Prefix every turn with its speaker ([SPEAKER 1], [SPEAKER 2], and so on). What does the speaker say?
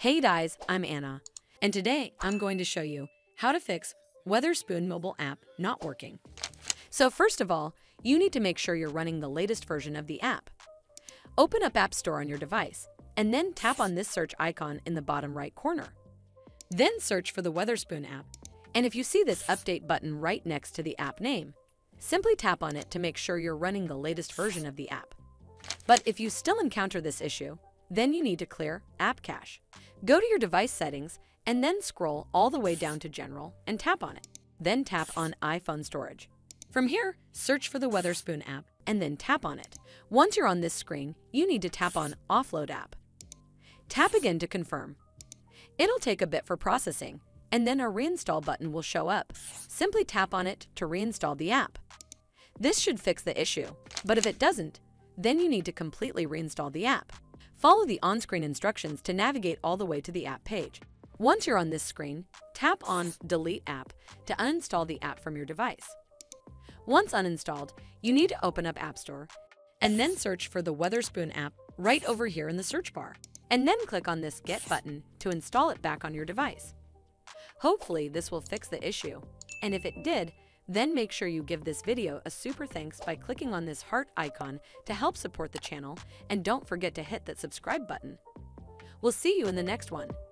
[SPEAKER 1] Hey guys, I'm Anna, and today I'm going to show you how to fix Wetherspoon mobile app not working. So first of all, you need to make sure you're running the latest version of the app. Open up App Store on your device, and then tap on this search icon in the bottom right corner. Then search for the Wetherspoon app, and if you see this update button right next to the app name, simply tap on it to make sure you're running the latest version of the app. But if you still encounter this issue, then you need to clear App Cache. Go to your device settings and then scroll all the way down to General and tap on it. Then tap on iPhone Storage. From here, search for the Wetherspoon app and then tap on it. Once you're on this screen, you need to tap on Offload App. Tap again to confirm. It'll take a bit for processing, and then a Reinstall button will show up. Simply tap on it to reinstall the app. This should fix the issue, but if it doesn't, then you need to completely reinstall the app. Follow the on-screen instructions to navigate all the way to the app page. Once you're on this screen, tap on Delete App to uninstall the app from your device. Once uninstalled, you need to open up App Store and then search for the Wetherspoon app right over here in the search bar, and then click on this Get button to install it back on your device. Hopefully this will fix the issue, and if it did, then make sure you give this video a super thanks by clicking on this heart icon to help support the channel, and don't forget to hit that subscribe button. We'll see you in the next one.